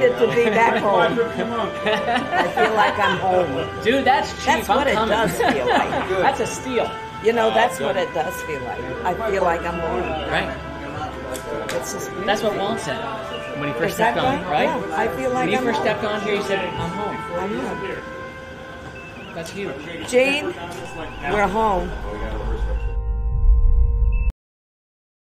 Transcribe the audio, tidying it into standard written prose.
excited to be back home. I feel like I'm home. Dude, that's cheap. That's what it coming. does feel like. That's a steal. You know, that's what it does feel like. I feel like I'm home. Right. It's just beautiful. That's what Walt said when he first Is that stepped on, right? Yeah, I feel like when he I'm first home. stepped on here, he said, I'm home. I'm home. That's huge. Jane, we're home.